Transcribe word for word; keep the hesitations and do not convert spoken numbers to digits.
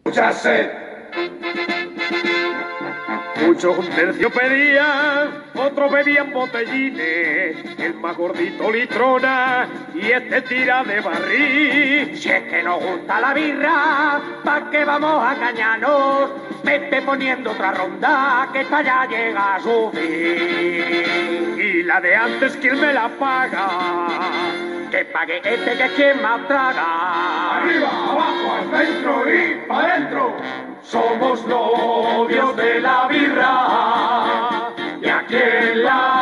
Mucha sed. Muchos un tercio pedían, otros bebían botellines, el más gordito litrona y este tira de barril. Si es que nos gusta la birra, ¿pa' qué vamos a cañarnos? Vete poniendo otra ronda, que esta ya llega a su fin. Y la de antes, ¿quién me la paga? Que pague este, que es quien más traga. Arriba, abajo, al centro y para adentro. Somos novios de la birra y aquí en la